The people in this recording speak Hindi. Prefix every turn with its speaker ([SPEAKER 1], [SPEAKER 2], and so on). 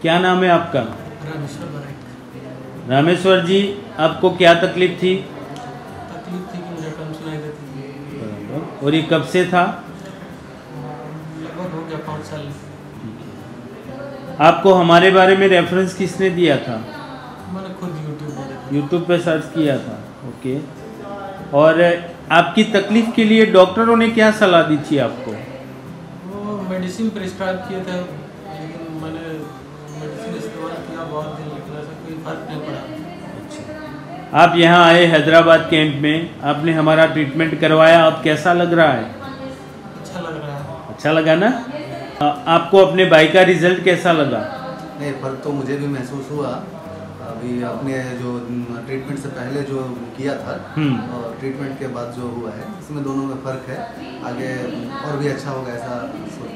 [SPEAKER 1] क्या नाम है आपका?
[SPEAKER 2] रामेश्वर बराइक।
[SPEAKER 1] रामेश्वर जी, आपको क्या तकलीफ थी?
[SPEAKER 2] तकलीफ थी कि मुझे टॉन्सिलाइटिस थी।
[SPEAKER 1] और ये कब से था?
[SPEAKER 2] लगभग हो गया 5 साल।
[SPEAKER 1] आपको हमारे बारे में रेफरेंस किसने दिया था?
[SPEAKER 2] मैंने खुद
[SPEAKER 1] यूट्यूब पे सर्च किया था। ओके। और आपकी तकलीफ के लिए डॉक्टरों ने क्या सलाह दी थी आपको?
[SPEAKER 2] वो मेडिसिन प्रिस्क्राइब किए थे, लेकिन मैंने मेडिसिन इस्तेमाल किया, बहुत दिन लेकिन ऐसा कोई फर्क नहीं पड़ा।
[SPEAKER 1] आप यहाँ आए हैदराबाद कैंप में, आपने हमारा ट्रीटमेंट करवाया, अब कैसा लग रहा है?
[SPEAKER 2] अच्छा लग रहा है।
[SPEAKER 1] अच्छा लगा ना? आपको अपने भाई का रिजल्ट कैसा लगा?
[SPEAKER 3] नहीं, फर्क तो मुझे भी महसूस हुआ। अभी आपने जो ट्रीटमेंट से पहले जो किया था और ट्रीटमेंट के बाद जो हुआ है, इसमें दोनों में फ़र्क है। आगे और भी अच्छा होगा ऐसा सोच